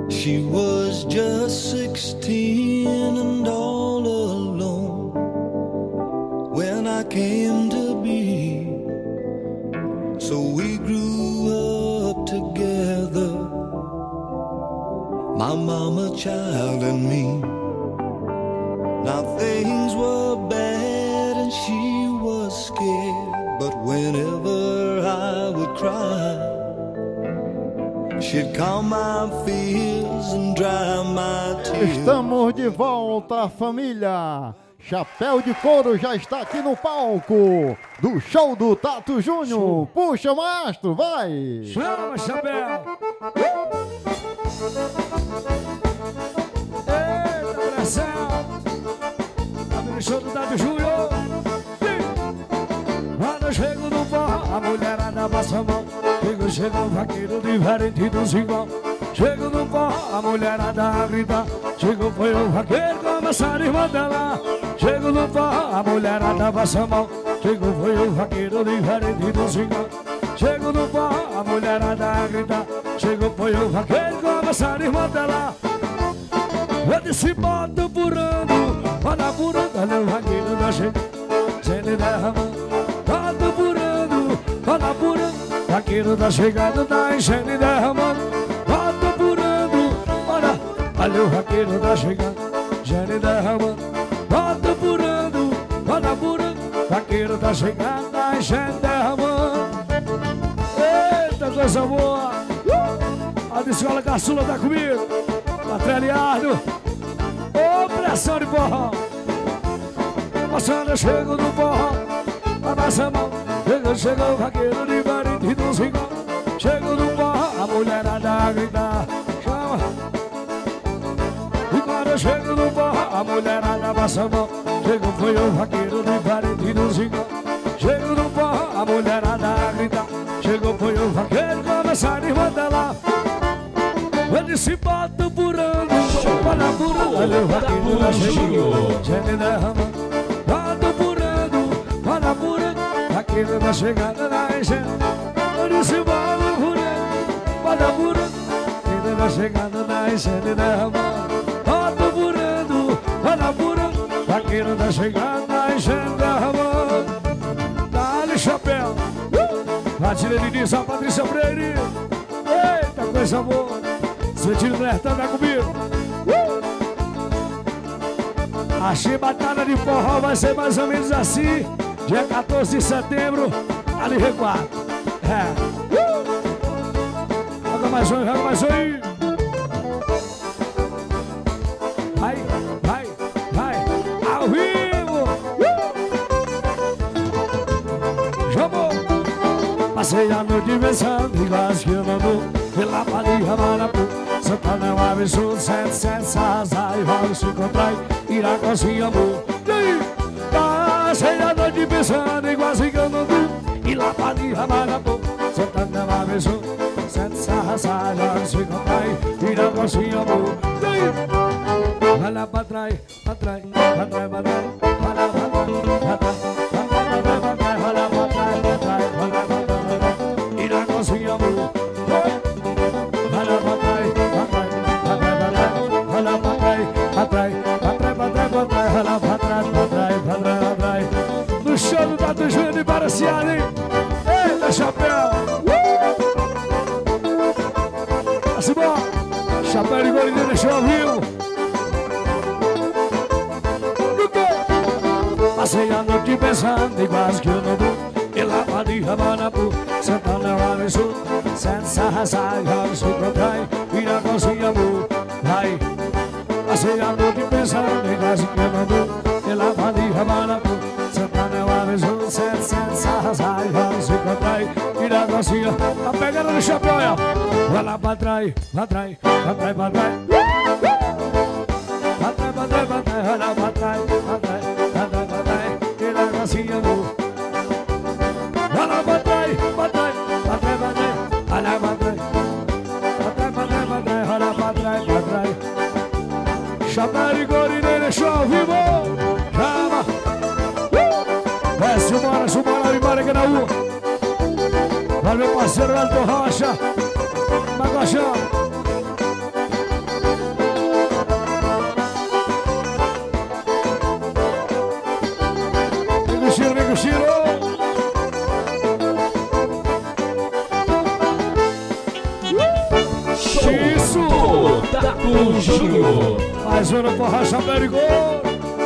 She was just 16 and all alone when I came to be. So we grew up together, my mama, child, and me. Now things were bad and she was scared, but whenever I would cry, she'd calm my fears and dry my tears. Estamos de volta, família. Chapéu de Couro já está aqui no palco do show do Tato Júnior. Puxa, maestro, vai! Chama, Chapéu! Eita, pressão! Abre o show do Tato Júnior. Quando eu chego no forró, a mulherada passa a mão. Chega um vaqueiro diferente dos igual. Chego no forró, a mulherada grita. Chegou foi o vaqueiro, começaram a desmantelar. Chego no forró, a mulherada passa a mão. Chegou foi o vaqueiro diferente dos igual. Chego no forró, a mulherada grita. Chegou foi o vaqueiro, começaram a desmantelar. Eu disse, bota purando, olha purando, olha o vaqueiro da chegada. Sendo derramando, bota purando, olha purando. Vaqueiro da chegada, tá enchendo e derramando. Bota apurando, olha o vaqueiro da chegada, enchendo e derramando. Bota apurando, olha apurando. Vaqueiro da chegada, tá enchendo e derramando. Eita, coisa boa. A de escola caçula tá comigo. Patrelhado. Ô, pressão de forró. Passando, eu chego no forró. Abaixa a mão. Chegou o vaqueiro de variante dos igual. Chego no forró, a mulherada grita. Chama. E quando eu chego no forró, a mulherada passa a mão. Chegou foi o vaqueiro de variante dos igual. Chego no forró, a mulherada grita. Chegou foi o vaqueiro, começaram a desmantelar. Ele se bota purando, olha purando. Olha o vaqueiro da chegou, chega e derrama. Bota purando, olha purando. Vaqueiro da chegada na enchendo. Ele se bota purando, olha purando. Vaqueiro da chegada na enchendo e derrama. Bota purando, olha purando. Vaqueiro da chegada na enchendo e derrama. Dá-lhe chapéu. Batida de Nissa, Patrícia Freire. Eita, coisa boa. Sentindo do Lertão, tá comigo. A chibatada de forró vai ser mais ou menos assim. Dia 14 de setembro, ali Recuado. É. Joga mais um, joga mais um aí. Vai, vai, vai. Ao vivo. Chamou. Passei a noite pensando igual as que eu não dou. Pela Palinha, Marapu, Santana, Absurdo, 77, Sazá e Vale se contrai, Iracozinho, amor. E aí? Passei a noite pensando igualzinho que eu não durmo. E lá Palinha, Marapu, Santana, Absurdo, 77, Sazá e Vale se contrai, Iracozinho, amor. E aí? Vai lá pra trás, pra trás, pra trás, pra trás. Vai lá pra trás, pra trás, pra trás, pra trás. Vai lá pra trás, pra trás, pra trás, pra trás. Iracozinho, amor. No show do Tato Júnior de Baraciada, hein? Eita, chapéu! Assim, bom! Chapéu de Golinha deixou ao vivo. Passei a noite pensando igual que eu não dou. E lá pra de Ramanapu, Santana, Absurdo, Sete Sarrasai, Ramos, Contrai, Iracozinho, amor. Vai! Passei a noite pensando igual que eu não dou. E lá pra de Ramanapu, Santana, Absurdo, Sete Sarrasai, Ramos, Contrai, Iracozinho. Tá pegando no chapéu, ó. Vai lá pra trás, pra trás, pra trás, pra trás. Pra trás, pra trás, pra trás, vai lá pra trás, pra trás, pra trás, pra trás. Iracozinho, amor. Vai lá pra trás, pra trás, pra trás, pra trás. Vai lá pra trás, pra trás, pra trás, pra trás. Vai lá pra trás, pra trás. Chapéu de Gorinha deixou ao vivo. Chama. Simbora, embora aqui na rua. Valeu, parceiro Elton Rocha. Magochão. isso! Tato Júnior. Mais um no Forró Chapéu de Couro.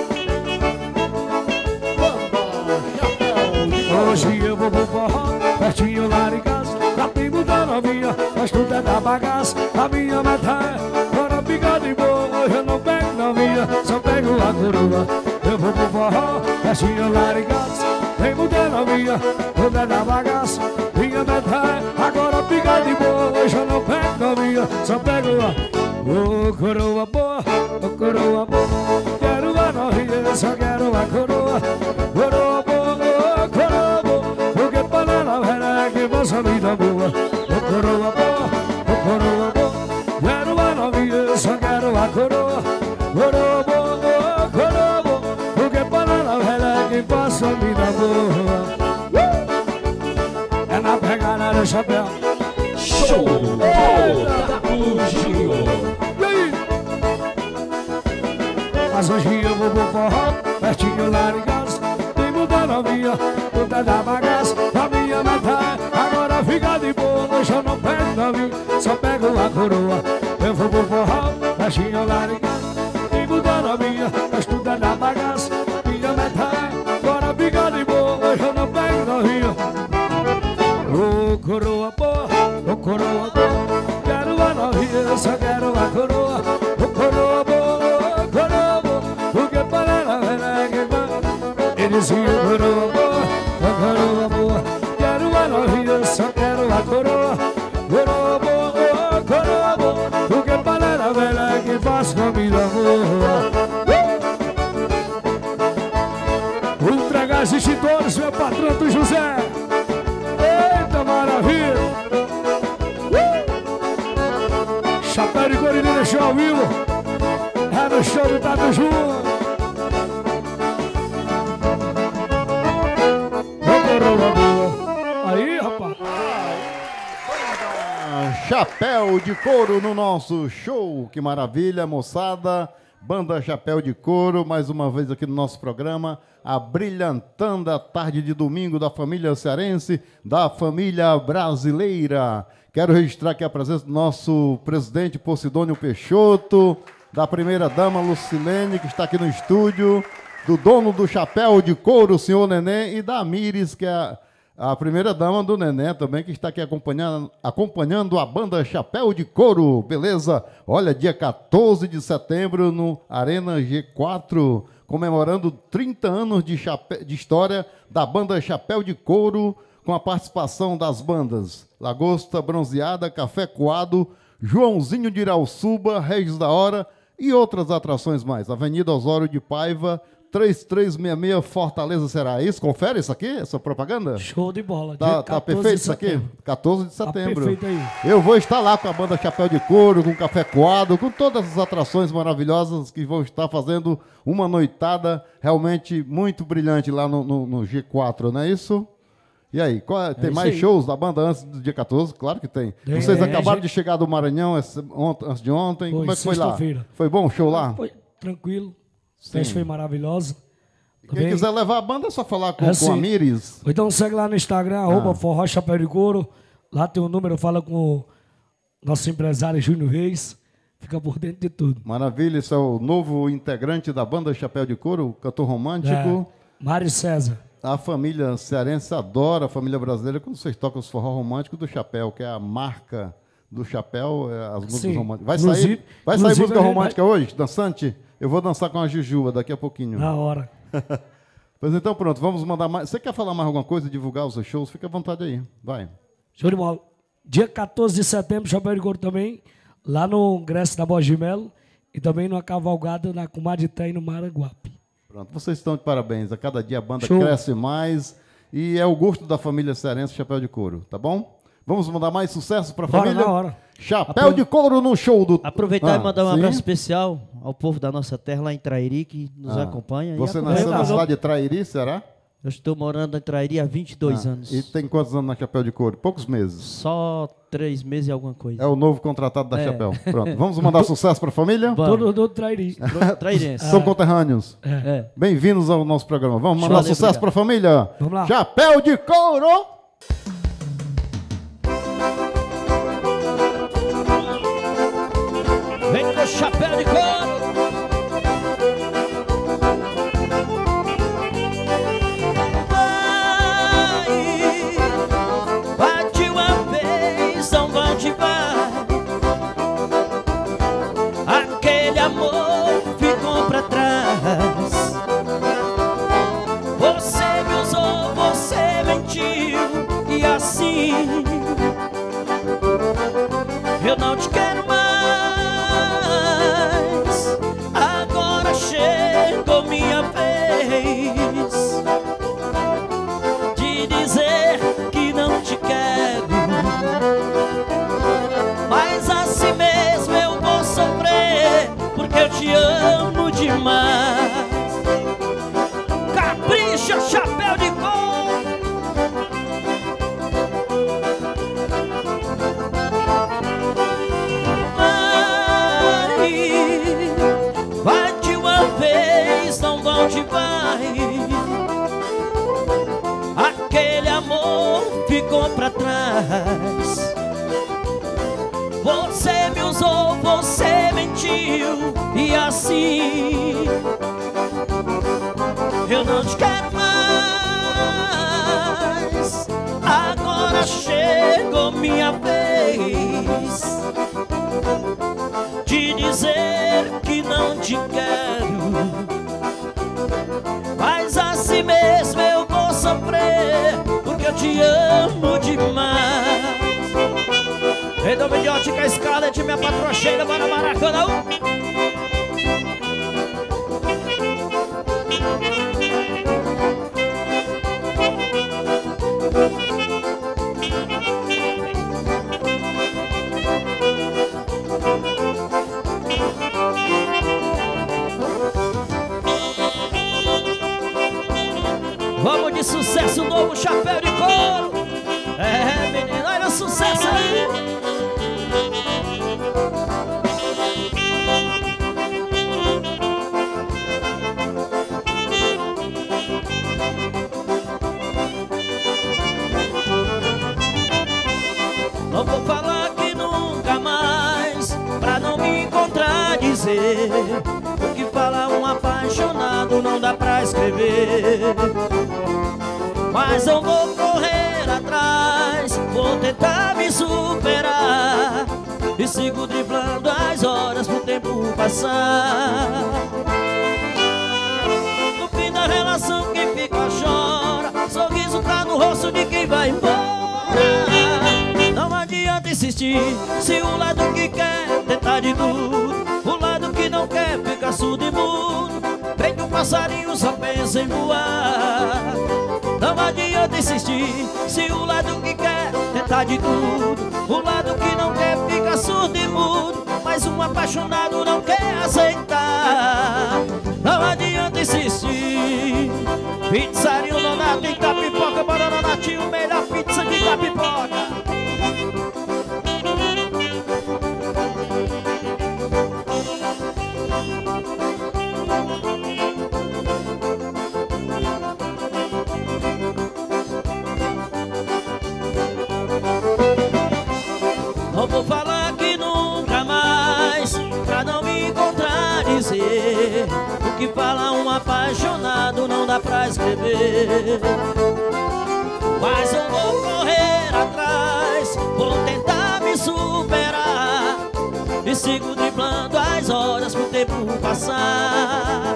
Hoje eu vou pro forró, pertinho lá de casa. Pra primo da novinha, mas tudo é da bagaça. A minha meta é, bora picar de boa. Hoje eu não pego novinha, só pego a coroa. Eu vou pro forró, pertinho lá de casa. Primo da novinha, tudo é da bagaça. Minha meta é, agora picar de boa. Hoje eu não pego novinha, só pego a... Ô coroa boa, ô coroa boa. Quero a novinha, só quero a coroa. Coroa boa, ô coroa boa. Porque panela velha que vossa vida boa. Ô coroa boa, ô coroa boa. Quero a novinha, só quero a coroa. Coroa boa, ô coroa boa. Porque panela velha que vossa vida boa. É na pegada do chapéu. Show do Tato Júnior. Mas hoje eu vou pro forró, pertinho lá de casa. Tem muita novinha, toda da bagaça. A minha meta é, agora fica de boa. Hoje eu não pego novinha, só pego a coroa. Eu vou pro forró, pertinho lá de casa. Tem muita novinha, mas toda da bagaça. Minha meta é, agora fica de boa. Hoje eu não pego novinha. Ô coroa boa, ô coroa boa. Quero a novinha, só quero a coroa. Ô coroa boa, ô coroa boa. Porque panela velha que vai. Ele dizia coroa boa, ô coroa boa. Quero a novinha, só quero a coroa. Coroa boa, ô coroa boa. Porque panela velha que faz comida boa. Ultra Gás Extintores, meu patrão do José. Eita maravilha! Chapéu de Couro e show ao vivo. É no show do Tato Júnior. Aí, rapaz. Chapéu de Couro no nosso show. Que maravilha, moçada. Banda Chapéu de Couro, mais uma vez aqui no nosso programa, abrilhantando a tarde de domingo da família cearense, da família brasileira. Quero registrar aqui a presença do nosso presidente Posidônio Peixoto, da primeira-dama Lucilene, que está aqui no estúdio, do dono do Chapéu de Couro, o senhor Neném, e da Mires, que é a primeira-dama do Neném também, que está aqui acompanhando a banda Chapéu de Couro, beleza? Olha, dia 14 de setembro no Arena G4, comemorando 30 anos de história da banda Chapéu de Couro, com a participação das bandas Lagosta Bronzeada, Café Coado, Joãozinho de Irauçuba, Regis da Hora e outras atrações mais. Avenida Osório de Paiva, 3366 Fortaleza, será isso? Confere isso aqui, essa propaganda? Show de bola. Tá perfeito isso aqui? 14 de setembro. Tá perfeito aí. Eu vou estar lá com a banda Chapéu de Couro, com Café Coado, com todas as atrações maravilhosas que vão estar fazendo uma noitada realmente muito brilhante lá no G4, não é isso? E aí, tem mais shows da banda antes do dia 14? Claro que tem. Vocês acabaram de chegar do Maranhão antes de ontem. Como é que foi lá? Foi bom o show lá? Foi tranquilo. A festa foi maravilhosa. Quem quiser levar a banda é só falar com a Mires. Então segue lá no Instagram, @Forró Chapéu de Couro. Lá tem um número, fala com o nosso empresário Júnior Reis. Fica por dentro de tudo. Maravilha, esse é o novo integrante da banda Chapéu de Couro, o cantor romântico. Mário César. A família cearense adora, a família brasileira, quando vocês tocam os forró românticos do Chapéu, que é a marca do Chapéu, as músicas românticas. Vai sair música romântica hoje, dançante? Eu vou dançar com a Jujuba daqui a pouquinho. Na hora. Pois então, pronto, vamos mandar mais. Você quer falar mais alguma coisa, divulgar os seus shows? Fica à vontade aí, vai. Show de bola. Dia 14 de setembro, Chapéu de Couro também, lá no Ingresso da Borges de Melo, e também numa cavalgada na Comadre Té no Maranguape. Pronto, vocês estão de parabéns. A cada dia a banda cresce mais e é o gosto da família cearense Chapéu de Couro, tá bom? Vamos mandar mais sucesso para a família? Na hora. Chapéu de Couro no show do... Aproveitar e mandar um abraço especial ao povo da nossa terra lá em Trairi, que nos acompanha. Você nasceu na cidade de Trairi, será? Eu estou morando em Trairi há 22 anos. E tem quantos anos na Chapéu de Couro? Poucos meses. Só 3 meses e alguma coisa. É o novo contratado da Chapéu. Pronto, vamos mandar sucesso para a família? Todo do Trairi. Trairense. São conterrâneos. Bem-vindos ao nosso programa. Vamos mandar sucesso para a família? Vamos lá. Chapéu de Couro! chapéu de couro. Vai de uma vez, não volte mais. Aquele amor ficou pra trás. Você me usou, você mentiu, e assim eu não te quero mais. Agora chegou minha vez de dizer que não te quero, mas assim mesmo eu vou sofrer, porque eu te amo demais. Capricha, chapéu de couro. Vai de uma vez, não volte mais. Aquele amor ficou pra trás. Você me usou, você mentiu, e assim eu não te quero mais. Agora chegou minha vez de dizer que não te quero, mas assim mesmo eu vou sofrer, porque eu te amo demais. Redoma de ótica, Scarlett, minha patroa Sheila, bora Maracanã. Vamos de sucesso, novo chapéu de couro. É, menino, olha o sucesso aí. Não vou falar que nunca mais, pra não me contradizer. O que fala um apaixonado não dá pra escrever. Mas eu vou correr atrás, vou tentar me superar, e sigo driblando as horas pro tempo passar. No fim da relação quem fica chora, sorriso tá no rosto de quem vai embora. Não adianta insistir, se o lado que quer tentar de tudo, o lado que não quer fica surdo e mudo. Feito um passarinho só pensa em voar. Não adianta insistir, se o lado que quer tentar de tudo, o lado que não quer fica surdo e mudo. Mas um apaixonado não quer aceitar. Não adianta insistir. Pizzaria Nonato em Tapipoca, bora Nonatinho, melhor pizza de Tapipoca. Não vou falar que nunca mais, pra não me contradizer. O que fala um apaixonado não dá pra escrever. Mas eu vou correr atrás, vou tentar me superar, e sigo driblando as horas pro tempo passar.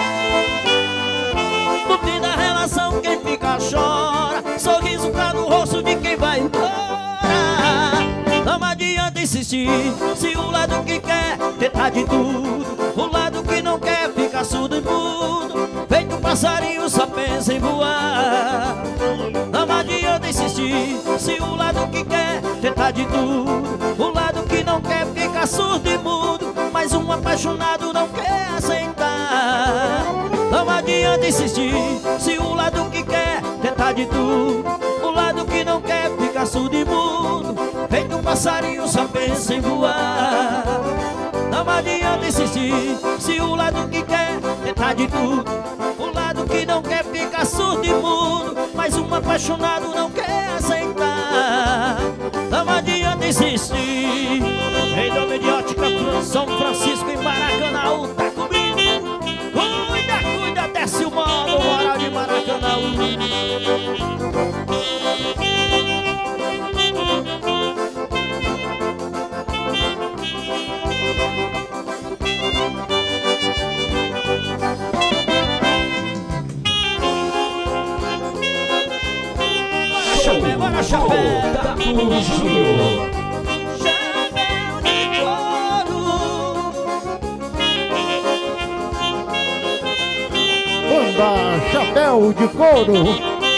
No fim da relação quem fica chora, sorriso tá no rosto de quem vai embora. Não adianta insistir, se o lado que quer tentar de tudo, o lado que não quer fica surdo e mudo. Feito um passarinho só pensa em voar. Não adianta insistir, se o lado que quer tentar de tudo, o lado que não quer fica surdo e mudo. Mas um apaixonado não quer aceitar. Não adianta insistir, se o lado que quer tentar de tudo, o lado que não quer fica surdo e mudo. Feito um passarinho só pensa em voar. Não adianta insistir, se o lado que quer tentar de tudo, o lado que não quer fica surdo e mudo. Mas um apaixonado não quer aceitar. Não adianta insistir. Em nome de ótica São Francisco Agora chapéu Taco Júnior. Chapéu de couro. Banda Chapéu de Couro.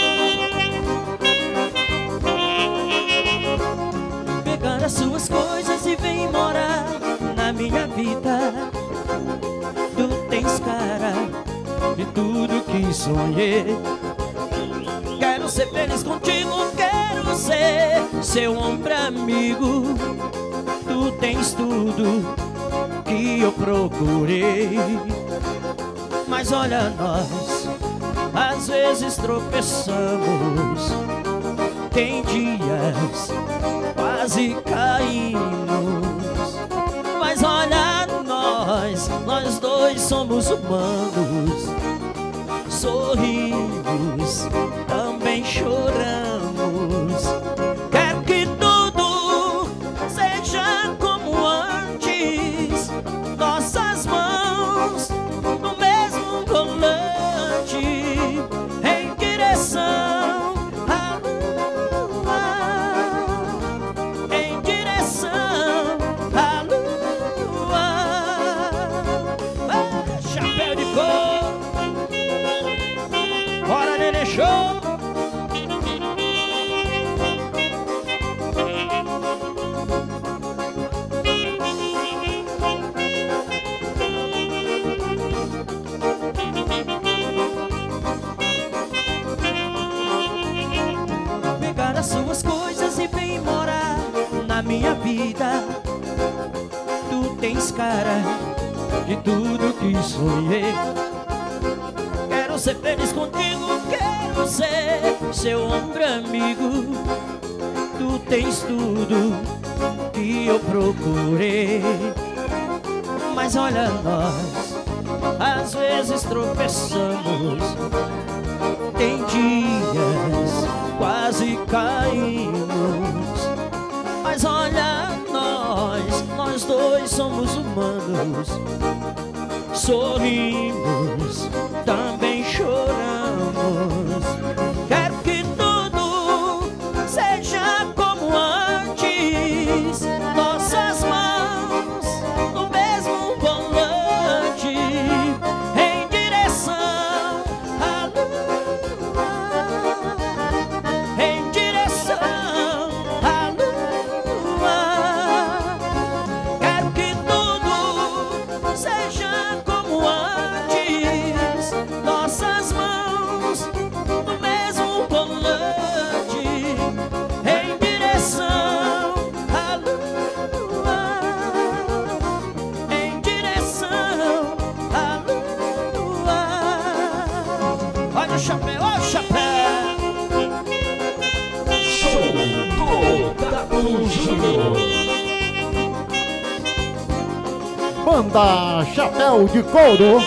Pegar as suas coisas e vem morar na minha vida. Tu tens cara de tudo que sonhei. Quero ser feliz contigo, quero ser seu ombro amigo. Tu tens tudo que eu procurei. Mas olha nós, às vezes tropeçamos. Tem dias quase caímos. Mas olha nós dois somos humanos. Sorrimos, também choramos. Quero que tudo seja como antes. Nossas mãos no mesmo volante, em direção à lua, em direção à lua. Ah, chapéu de couro. Bora, Nenê Show! Pegar as suas coisas e vem morar na minha vida. Tu tens cara de tudo que sonhei. Quero ser feliz contigo, quero ser seu ombro amigo. Tu tens tudo que eu procurei. Mas olha nós, às vezes tropeçamos. Tem dias quase caímos. Mas olha nós dois somos humanos. Sorrimos, também choramos. Quero que tudo seja como antes. Nossas mãos no mesmo volante, em direção à lua, em direção à lua. Quero que tudo seja como antes. Nossas mãos no mesmo volante, em direção à lua, em direção à lua. Olha o chapéu, olha o chapéu. Show do Taco Júnior. Banda Chapéu de Couro.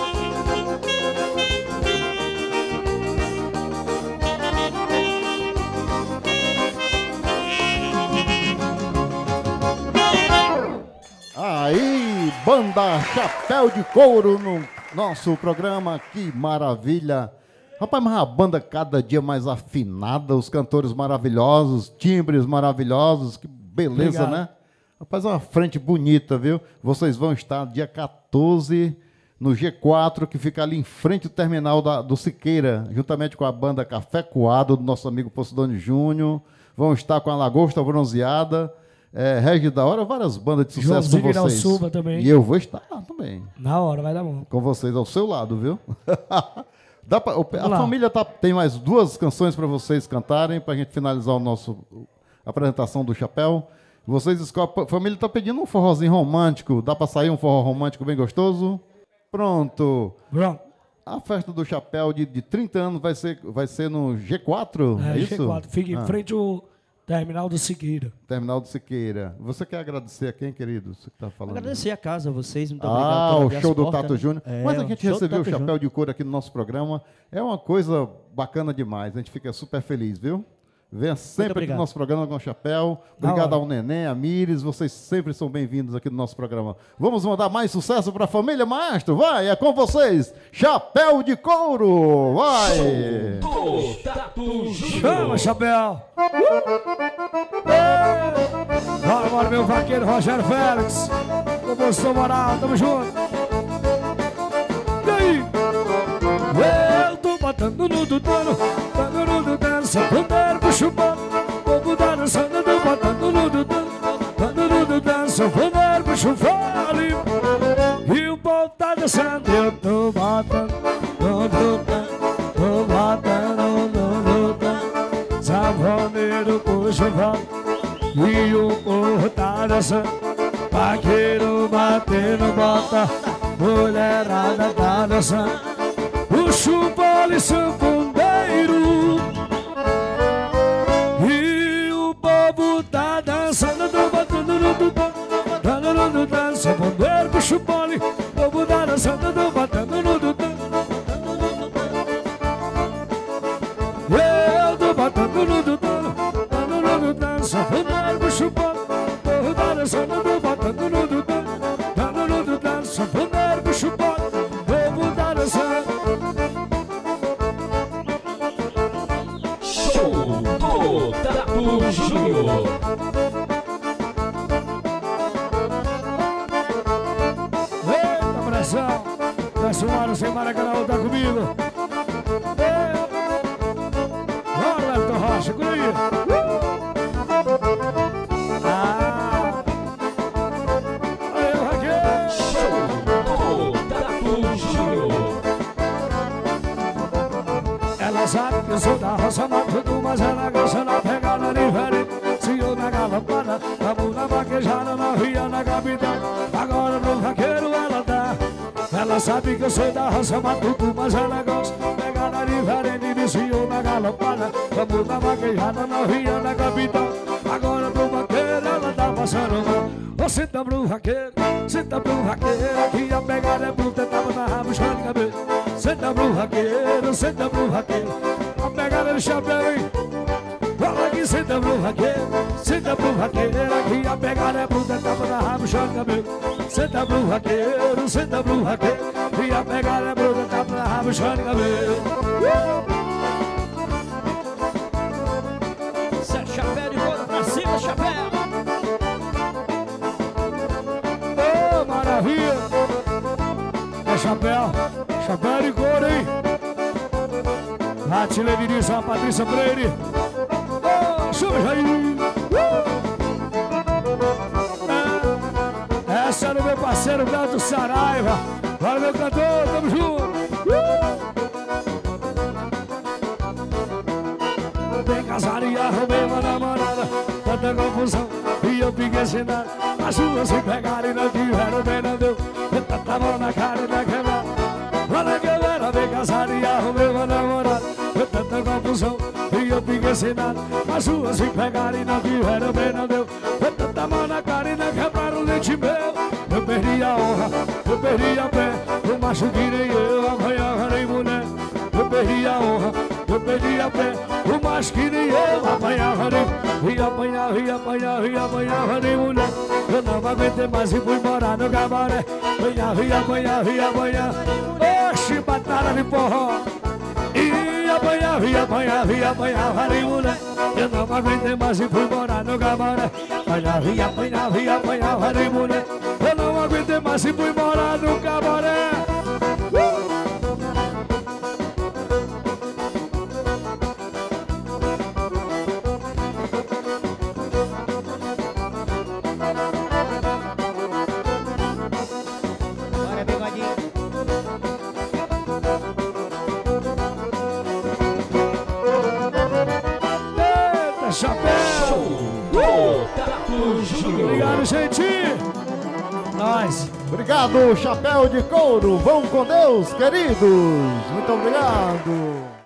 Aí, Banda Chapéu de Couro no nosso programa, que maravilha. Rapaz, mas a banda cada dia mais afinada, os cantores maravilhosos, timbres maravilhosos, que beleza, Obrigado. né? Rapaz, é uma frente bonita, viu? Vocês vão estar dia 14 no G4, que fica ali em frente ao terminal do Siqueira, juntamente com a banda Café Coado, do nosso amigo Posidônio Júnior. Vão estar com a Lagosta Bronzeada, Regis da Hora, várias bandas de sucesso Joãozinho com vocês. Irauçuba também. E eu vou estar lá também, Na hora, vai dar bom. com vocês ao seu lado, viu? A lá. família tem mais 2 canções para vocês cantarem, para a gente finalizar a nossa apresentação do Chapéu. Vocês escolhem. A família está pedindo um forrozinho romântico. Dá para sair um forró romântico bem gostoso? Pronto. Pronto. A festa do Chapéu de 30 anos vai ser no G4, é isso? G4. Fica em frente ao terminal do Siqueira. Terminal do Siqueira. Você quer agradecer a quem, querido? Você que tá falando. Agradecer a casa a vocês, muito obrigado. por O abrir as show do portas, Tato né? Júnior. Mas a gente show do recebeu o Tato Chapéu Júnior. de Couro aqui no nosso programa. É uma coisa bacana demais. A gente fica super feliz, viu? Venha sempre aqui no nosso programa com o Chapéu. Obrigado ao Neném, a Mires. Vocês sempre são bem-vindos aqui no nosso programa. Vamos mandar mais sucesso para a família Maestro. Vai, é com vocês. Chapéu de Couro. Vai. Chama, Chapéu. Agora, meu vaqueiro Rogério Félix. Composição moral, tamo junto. E aí? Eu tô botando no dudano, botando no dudano, sanfoneiro puxa o pano, povo dançando, eu tô botando no dudano, botando no dudano, sanfoneiro puxa o fole. E o povo tá dançando, eu tô botando no dudano, tô botando no dudano, sanfoneiro puxa o fole. E o povo tá dançando, vaqueiro batendo bota, mulherada tá dançando. O chupole sanfoneiro e o povo tá dançando, batendo sanfoneiro pro chupole, o povo tá dançando, batendo no dudão. Eu tô batendo no dudão, sanfoneiro pro chupole, o povo tá dançando, batendo no dudão, sanfoneiro pro chupole, o povo tá dançando. Tatu Júnior. Eita pressão, Pessoal sem Maracanã, tá comigo. Bora, Elton Rocha, por aí. Aí, Raquel. Tatu Júnior. Ela sabe que eu sou da roça, mas tudo, mas ela gosta na pegada diferente. Se eu na galopada, vamos na vaquejada, na ria, na capitã. Agora no vaqueiro ela dá. Ela sabe que eu sou da roça, mas tudo, mas ela gosta pegada diferente. Se eu na galopada, vamos na vaquejada, na ria, na capitã. Agora pro vaqueiro ela tá passando mal. Ô, senta pro vaqueiro, senta pro vaqueiro, que a pegada é bruta, tava na rabo, chão de cabelo. Senta pro vaqueiro, senta pro vaqueiro, a pegada do chapéu, hein? Fala aqui, senta pro vaqueiro, aqui a pegada é bruta, tapa na rabo, chão de cabelo. Senta pro vaqueiro, que a pegada é bruta, tapa na rabo, chão de cabelo. Chapéu de couro pra cima, chapéu. Ô, maravilha! É chapéu de couro, hein? Atila Vinícius, a Patrícia Freire. Ô, chama Jair! Essa é do meu parceiro Beto Saraiva. Valeu, meu cantor, tamo junto! Bem casado e arrumei uma namorada, tanta confusão e eu fiquei sem nada. As duas se pegaram e não tiveram bem, não deu. Eu tanta mão na cara e na quebrada. Lá na quebrada, bem casado e arrumei uma namorada, tanta confusão e eu fiquei sem nada. As duas se pegaram e não tiveram bem, não deu. Eu tanta mão na cara e não quebraram o leite meu. Eu perdi a honra, eu perdi a fé, eu macho que nem eu, apanhava nem mulher. Eu perdi a honra, eu perdi a fé, o macho que nem eu, apanhava nem, apanhava nem mulher. Eu não aguentei mais e fui morar no cabaré. Apanhava, oxe, batalha de forró. E apanhava nem mulher. Eu não aguentei mais e fui morar no cabaré. Apanhava nem mulher. Eu não aguentei mais e fui morar no cabaré. Bora, bigodinho. Eita, chapéu! Tatu Júnior. Obrigado, gente! Nós! Obrigado, Chapéu de Couro. Vão com Deus, queridos. Muito obrigado.